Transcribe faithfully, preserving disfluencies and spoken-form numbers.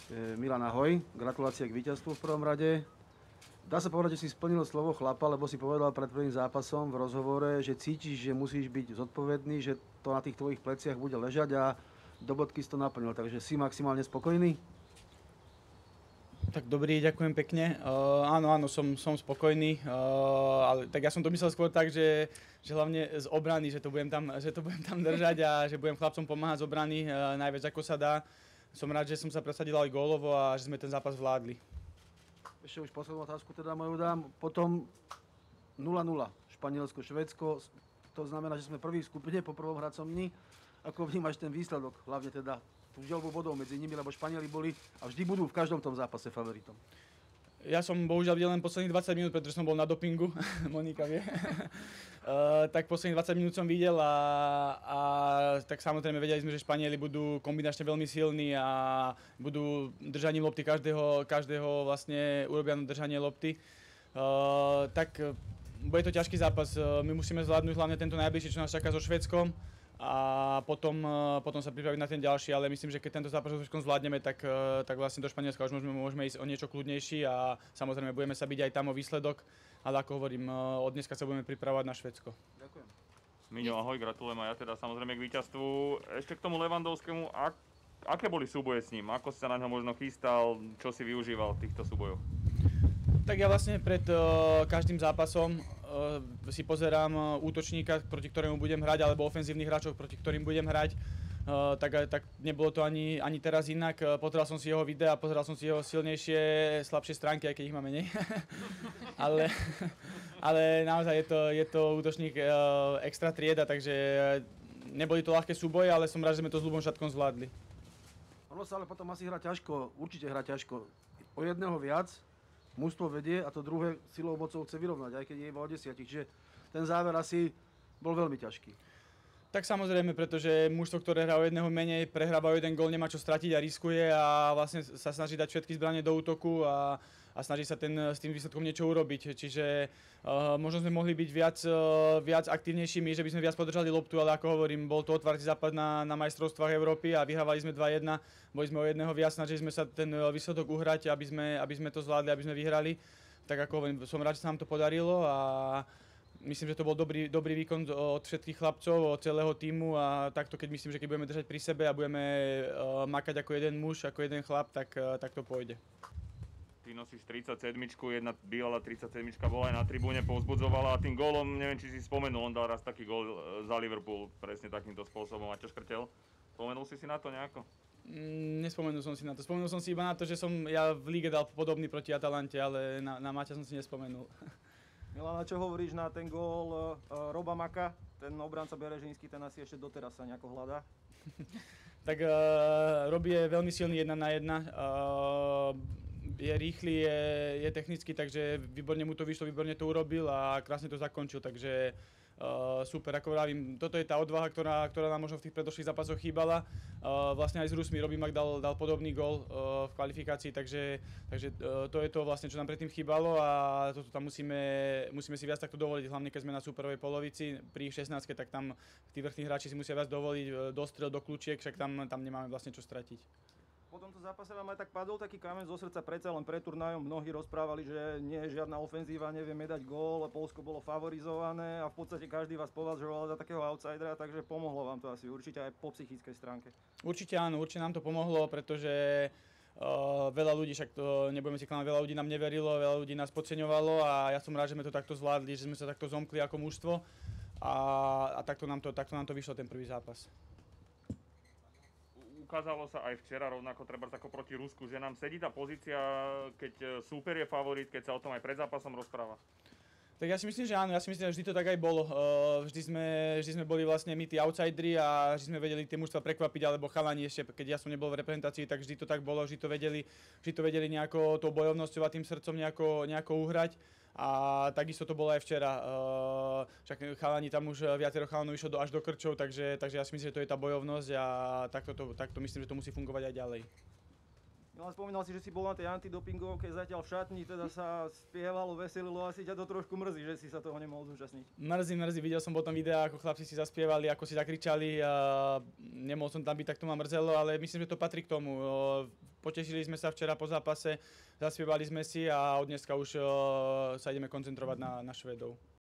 Milan, ahoj. Gratulácie k víťazstvu v prvom rade. Dá sa povedať, že si splnil slovo chlapa, lebo si povedal pred prvým zápasom v rozhovore, že cítiš, že musíš byť zodpovedný, že to na tých tvojich pleciach bude ležať a do bodky si to naplnil. Takže si maximálne spokojný? Tak dobrý, ďakujem pekne. Uh, áno, áno, som, som spokojný, uh, ale tak ja som to myslel skôr tak, že, že hlavne z obrany, že to budem tam, že to budem tam držať a že budem chlapcom pomáhať z obrany uh, najviac ako sa dá. Som rád, že som sa presadil aj gólovo a že sme ten zápas vládli. Ešte už poslednú otázku teda moju dám. Potom nula nula, Španielsko, Švédsko. To znamená, že sme prví v skupine po prvom hracom dni. Ako vnímaš ten výsledok? Hlavne teda tú želbu bodov medzi nimi, lebo Španieli boli a vždy budú v každom tom zápase favoritom. Ja som bohužiaľ videl len posledných dvadsať minút, pretože som bol na dopingu, Monika vie. uh, tak posledných dvadsať minút som videl a, a tak samozrejme vedeli sme, že Španieli budú kombinačne veľmi silní a budú držaním lopty každého, každého vlastne urobia držanie lopty. Uh, tak bude to ťažký zápas, my musíme zvládnuť hlavne tento najbližší, čo nás čaká so Švédskom. A potom, potom sa pripraviť na ten ďalší, ale myslím, že keď tento zápas so Švédskom zvládneme, tak, tak vlastne do Španielska už môžeme, môžeme ísť o niečo kľudnejší a samozrejme budeme sa byť aj tam o výsledok, ale ako hovorím, od dneska sa budeme pripravovať na Švédsko. Ďakujem. Miňo, ahoj, gratulujem aj ja teda samozrejme k víťazstvu. Ešte k tomu Lewandowskému, ak, aké boli súboje s ním? Ako si sa na ňo možno chystal, čo si využíval v týchto súbojoch? Tak ja vlastne pred uh, každým zápasom uh, si pozerám uh, útočníka, proti ktorému budem hrať, alebo ofenzívnych hráčov, proti ktorým budem hrať. Uh, tak, tak nebolo to ani, ani teraz inak. Uh, pozeral som si jeho videa, pozeral som si jeho silnejšie, slabšie stránky, aj keď ich má menej. ale, ale naozaj je to, je to útočník uh, extra trieda, takže neboli to ľahké súboje, ale som rád, že sme to s Ľubom Šatkom zvládli. Ono sa ale potom asi hrá ťažko, určite hrá ťažko. O jedného viac mužstvo vedie a to druhé silou mocou chce vyrovnať, aj keď je iba o desiatich. Čiže ten záver asi bol veľmi ťažký. Tak samozrejme, pretože mužstvo, ktoré hrá o jedného menej, prehráva o jeden gól, nemá čo stratiť a riskuje a vlastne sa snaží dať všetky zbrane do útoku a, a snaží sa ten, s tým výsledkom niečo urobiť. Čiže uh, možno sme mohli byť viac, uh, viac aktívnejšími, že by sme viac podržali loptu, ale ako hovorím, bol to otvárací zápas na, na majstrovstvách Európy a vyhrávali sme dva jedna, boli sme o jedného viac, snažili sme sa ten výsledok uhrať, aby sme, aby sme to zvládli, aby sme vyhrali. Tak ako hovorím, som rád, že sa nám to podarilo a myslím, že to bol dobrý, dobrý výkon od všetkých chlapcov, od celého tímu a takto, keď myslím, že keď budeme držať pri sebe a budeme uh, makať ako jeden muž, ako jeden chlap, tak, uh, tak to pôjde. Ty nosíš tridsaťsedem, jedna bývalá tridsaťsedem bola aj na tribúne, povzbudzovala a tým gólom, neviem, či si spomenul, on dal raz taký gól za Liverpool presne takýmto spôsobom a ťa škrtel. Spomenul si si na to nejako? Mm, nespomenul som si na to. Spomenul som si iba na to, že som ja v líge dal podobný proti Atalante, ale na, na Maťa som si nespomenul. Milana, čo hovoríš na ten gól uh, Roba Maka? Ten obranca Berežínsky, ten asi ešte doteraz sa nejako hľadá. Tak uh, Rob je veľmi silný jedna na jedna. Uh, je rýchly, je, je technický, takže výborne mu to vyšlo, výborne to urobil a krásne to zakončil, takže uh, super, ako vravím, toto je tá odvaha, ktorá, ktorá nám možno v tých predošlých zápasoch chýbala. Uh, vlastne aj s Rusmi Robbie Mack dal, dal podobný gól uh, v kvalifikácii, takže, takže uh, to je to vlastne, čo nám predtým chýbalo a toto tam musíme, musíme si viac takto dovoliť, hlavne keď sme na súperovej polovici, pri šestnástke, tak tam tí vrchní hráči si musia viac dovoliť, dostrel do kľúčiek, však tam, tam nemáme vlastne čo stratiť. Po tomto zápase vám aj tak padol taký kameň zo srdca predsa len pred turnajom. Mnohí rozprávali, že nie je žiadna ofenzíva, nevieme dať gól, Poľsko bolo favorizované a v podstate každý vás považoval za takého outsidera, takže pomohlo vám to asi určite aj po psychickej stránke. Určite áno, určite nám to pomohlo, pretože uh, veľa ľudí, však to nebudeme si klamať, veľa ľudí nám neverilo, veľa ľudí nás podceňovalo a ja som rád, že sme to takto zvládli, že sme sa takto zomkli ako mužstvo a, a takto, nám to, takto nám to vyšlo ten prvý zápas. Ukázalo sa aj včera, rovnako treba ako proti Rusku, že nám sedí tá pozícia, keď súper je favorit, keď sa o tom aj pred zápasom rozpráva. Tak ja si myslím, že áno, ja si myslím, že vždy to tak aj bolo. Vždy sme, vždy sme boli vlastne my tí outsideri a vždy sme vedeli tie mužstva prekvapiť, alebo chalani ešte, keď ja som nebol v reprezentácii, tak vždy to tak bolo, vždy to vedeli, vždy to vedeli nejako tou bojovnosťou a tým srdcom nejako, nejako uhrať. A takisto to bolo aj včera. Však chalani tam už viacero chalanov išlo až do krčov, takže, takže ja si myslím, že to je tá bojovnosť a takto, to, takto myslím, že to musí fungovať aj ďalej. Milan, spomínal si, že si bol na tej antidopingovke, zatiaľ v šatni, teda sa spievalo, veselilo, asi ťa to trošku mrzí, že si sa toho nemohol zúčastniť. Mrzí, mrzí, videl som potom videá, ako chlapci si zaspievali, ako si zakričali a nemohol som tam byť, tak to ma mrzelo, ale myslím, že to patrí k tomu. potešili sme sa včera po zápase, zaspievali sme si a od dneska už sa ideme koncentrovať na, na Švédov.